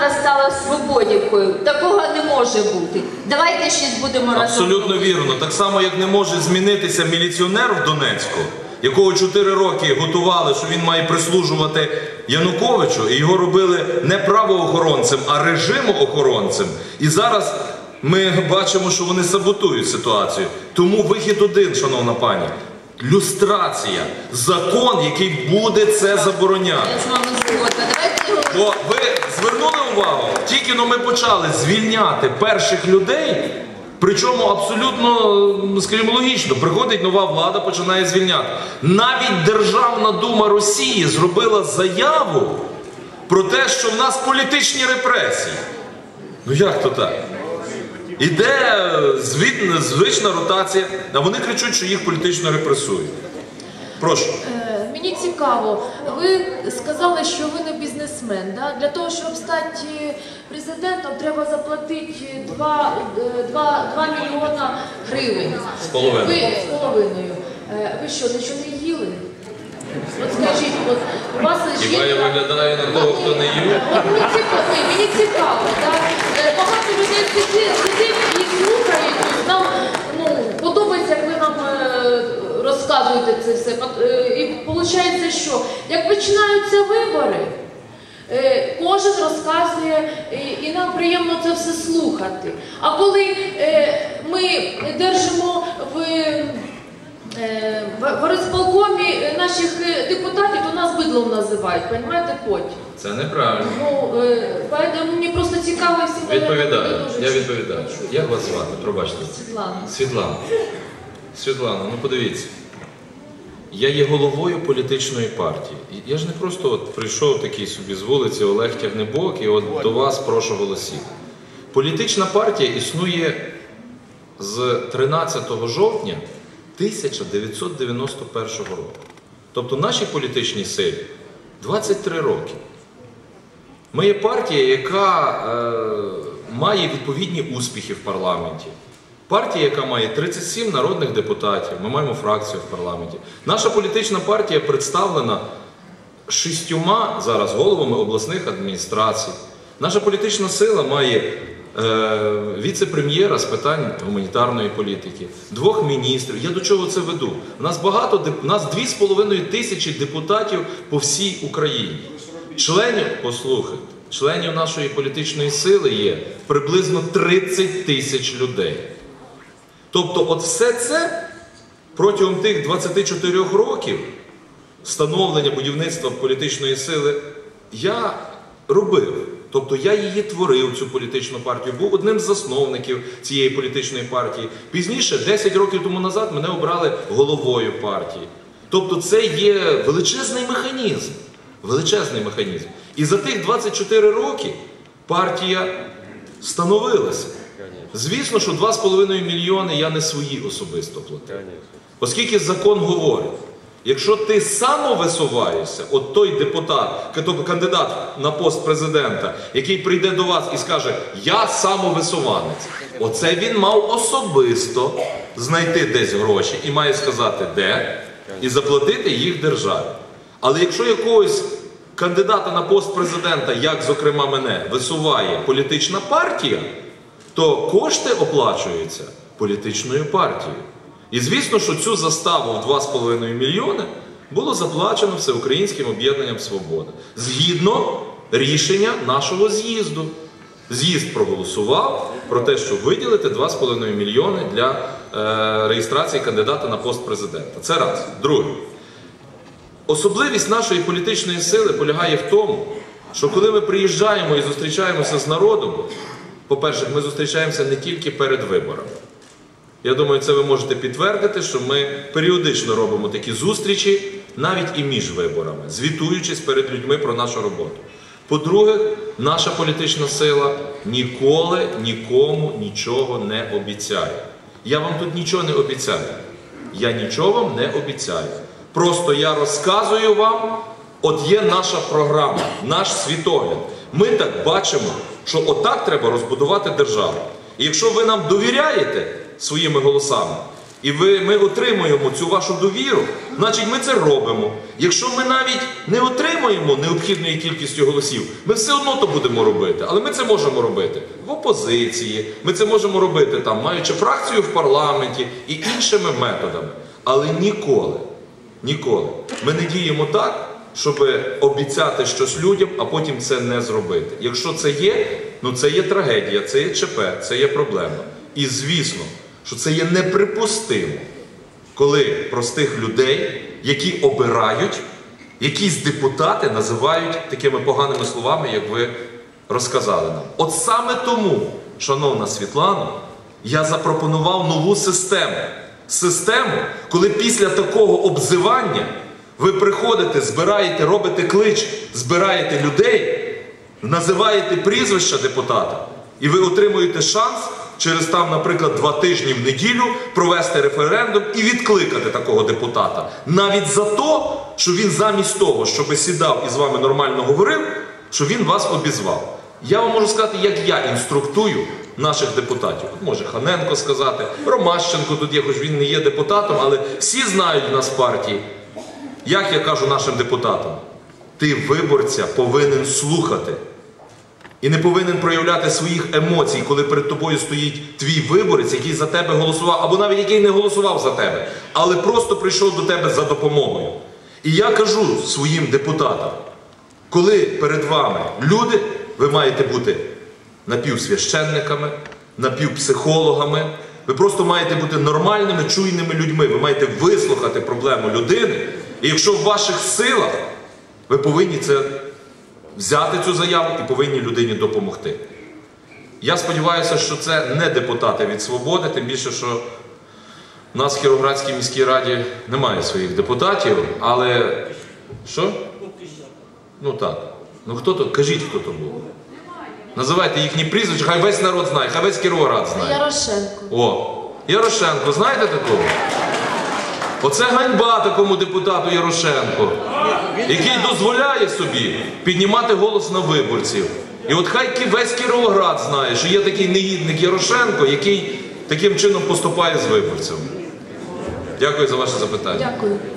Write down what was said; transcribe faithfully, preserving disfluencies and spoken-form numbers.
завтра стала Свободівкою. Такого не може бути. Давайте щось будемо разом. Абсолютно вірно. Так само, як не може змінитися міліціонер в Донецьку, якого чотири роки готували, що він має прислужувати Януковичу, і його робили не правоохоронцем, а режимоохоронцем. І зараз ми бачимо, що вони саботують ситуацію. Тому вихід один, шановна пані. Люстрація. Закон, який буде це забороняти. Я з вами згодна. Давайте його... Бо ви звернули увагу, тільки но ми почали звільняти перших людей, причому абсолютно, скажімо, логічно, приходить нова влада, починає звільняти. Навіть Державна дума Росії зробила заяву про те, що в нас політичні репресії. Ну як то так? Іде звична ротація, а вони кричуть, що їх політично репресують. Прошу. Е, мені цікаво, ви сказали, що ви не бізнесмен. Да? Для того, щоб стати президентом, треба заплатити два мільйона гривень. З половиною. Ви, з половиною. Е, ви що, нічого не їли? От скажіть, от, у вас жінка... Хіба я виглядаю на того, хто не їв? От мені цікаво, мені цікаво, да? Багато людей сидить і слухають, нам ну, подобається, як ви нам е, розказуєте це все. І виходить, що як починаються вибори, е, кожен розказує, і, і нам приємно це все слухати. А коли е, ми держимо в... В розполкомі наших депутатів, то нас бидлом називають, розумієте, потім. Це неправильно. Ну, поэтому мені просто цікаво всі... Відповідаю, я відповідаю. Як вас звати? Пробачте. Світлана. Світлана. Світлана, ну подивіться. Я є головою політичної партії. Я ж не просто от прийшов такий собі з вулиці Олег Тягнебок і от до вас прошу голосів. Політична партія існує з тринадцятого жовтня тисяча дев'ятсот дев'яносто першого року. Тобто нашій політичній силі двадцять три роки. Ми є партія, яка е, має відповідні успіхи в парламенті. Партія, яка має тридцять сім народних депутатів, ми маємо фракцію в парламенті. Наша політична партія представлена шістьома зараз головами обласних адміністрацій. Наша політична сила має віце-прем'єра з питань гуманітарної політики, двох міністрів. Я до чого це веду? У нас багато, у нас дві з половиною тисячі депутатів по всій Україні. Членів, послухайте, членів нашої політичної сили є приблизно тридцять тисяч людей. Тобто от все це протягом тих двадцяти чотирьох років становлення будівництва політичної сили я робив. Тобто я її творив, цю політичну партію, був одним з засновників цієї політичної партії. Пізніше, десять років тому назад, мене обрали головою партії. Тобто це є величезний механізм. Величезний механізм. І за тих двадцять чотири роки партія становилася. Звісно, що два з половиною мільйони я не свої особисто платив. Оскільки закон говорить, якщо ти самовисуваєшся, от той депутат, тобто кандидат на пост президента, який прийде до вас і скаже, я самовисуванець, оце він мав особисто знайти десь гроші і має сказати, де, і заплатити їх державі. Але якщо якогось кандидата на пост президента, як, зокрема, мене, висуває політична партія, то кошти оплачуються політичною партією. І звісно, що цю заставу в два з половиною мільйони було заплачено Всеукраїнським об'єднанням «Свобода». Згідно рішення нашого з'їзду. З'їзд проголосував про те, щоб виділити два з половиною мільйони для е, реєстрації кандидата на пост президента. Це раз. Друге. Особливість нашої політичної сили полягає в тому, що коли ми приїжджаємо і зустрічаємося з народом, по-перше, ми зустрічаємося не тільки перед виборами. Я думаю, це ви можете підтвердити, що ми періодично робимо такі зустрічі, навіть і між виборами, звітуючись перед людьми про нашу роботу. По-друге, наша політична сила ніколи нікому нічого не обіцяє. Я вам тут нічого не обіцяю. Я нічого вам не обіцяю. Просто я розказую вам, от є наша програма, наш світогляд. Ми так бачимо, що отак треба розбудувати державу. І якщо ви нам довіряєте своїми голосами, і ви, ми отримуємо цю вашу довіру, значить ми це робимо. Якщо ми навіть не отримаємо необхідної кількістю голосів, ми все одно то будемо робити. Але ми це можемо робити в опозиції, ми це можемо робити там, маючи фракцію в парламенті і іншими методами. Але ніколи, ніколи ми не діємо так, щоб обіцяти щось людям, а потім це не зробити. Якщо це є, ну це є трагедія, це є ЧП, це є проблема. І звісно, що це є неприпустимо, коли простих людей, які обирають, якісь депутати називають такими поганими словами, як ви розказали нам. От саме тому, шановна Світлана, я запропонував нову систему. Систему, коли після такого обзивання ви приходите, збираєте, робите клич, збираєте людей, називаєте прізвища депутата, і ви отримуєте шанс через там, наприклад, два тижні в неділю провести референдум і відкликати такого депутата. Навіть за те, що він замість того, щоб сідав і з вами нормально говорив, що він вас обізвав. Я вам можу сказати, як я інструктую наших депутатів. От може Ханенко сказати, Ромащенко тут є, хоч він не є депутатом, але всі знають в нас в партії. Як я кажу нашим депутатам, ти виборця повинен слухати. І не повинен проявляти своїх емоцій, коли перед тобою стоїть твій виборець, який за тебе голосував, або навіть який не голосував за тебе, але просто прийшов до тебе за допомогою. І я кажу своїм депутатам, коли перед вами люди, ви маєте бути напівсвященниками, напівпсихологами, ви просто маєте бути нормальними, чуйними людьми, ви маєте вислухати проблему людини, і якщо в ваших силах, ви повинні це взяти цю заяву і повинні людині допомогти. Я сподіваюся, що це не депутати від «Свободи», тим більше, що в нас в Кіровоградській міській раді немає своїх депутатів, але... Що? Ну так. Ну хто то? Кажіть, хто то був. Називайте їхні прізвища, хай весь народ знає, хай весь Кіровоград знає. Ярошенко. О, Ярошенко, знаєте такого? Оце ганьба такому депутату Ярошенко, який дозволяє собі піднімати голос на виборців. І от хай весь Кіровоград знає, що є такий негідник Ярошенко, який таким чином поступає з виборцями. Дякую за ваше запитання. Дякую.